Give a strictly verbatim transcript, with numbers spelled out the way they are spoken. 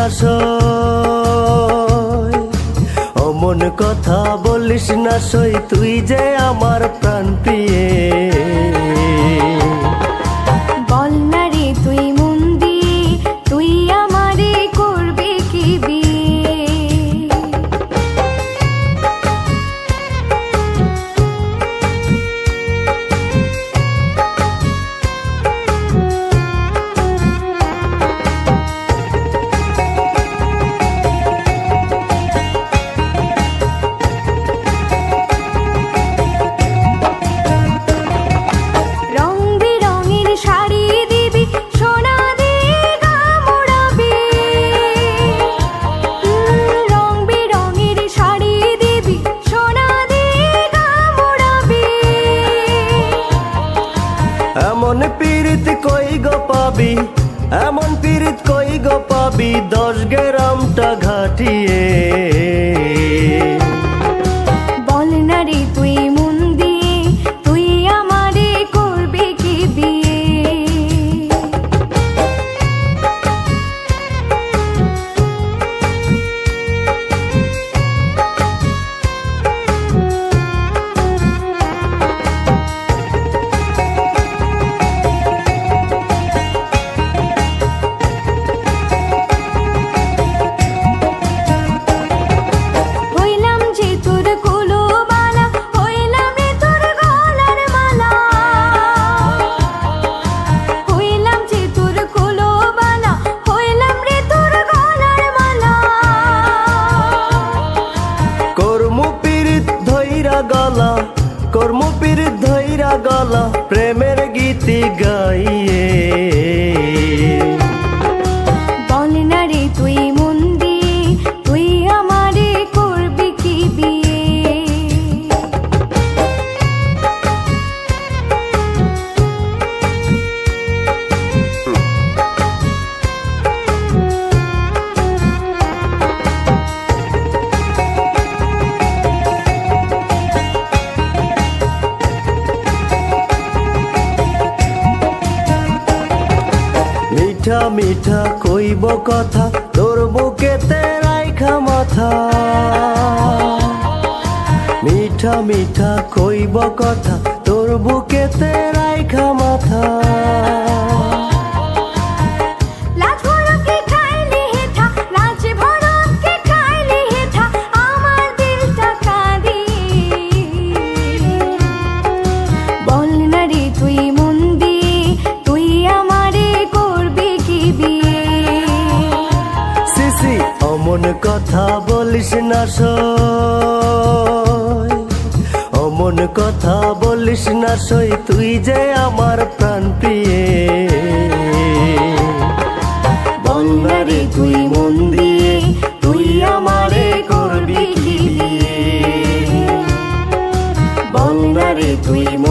সই, অমন কথা বলিস না সই, তুই যে আমার প্রাণ প্রিয়ে। বল না রে তুই মন দিয়ে, তুই আমারে করবে কি বিয়ে? এমন পীড়িত কই গো পাবি, এমন পীড়িত কই গো পাবি, দশ গ্রামটা ঘাটিয়ে। বল না রে তুই মন দিয়ে, তুই আমারে করবে কি বিয়ে? কর্ম পীড়িত ধৈরা গলা, প্রেমের গীতি গাইয়ে। বল না রে তুই মন দিয়ে, তুই আমারে করবি কি বিয়ে? মিঠা মিঠা কইব কথা, তোর বুকেতে রাইখা মাথা। মিঠা মিঠা কইব কথা, তোর বুকেতে রাইখা মাথা। বল না রে তুই মন দিয়ে, তুই আমারে করবি কি বিয়ে? সিসি অমন কথা বলিস না সই, অমন কথা বলিস না সই, তুই যে আমার প্রাণ প্রিয়ে। বল না রে তুই মন দিয়ে, তুই আমারে করবি কি বিয়ে? বল না রে তুই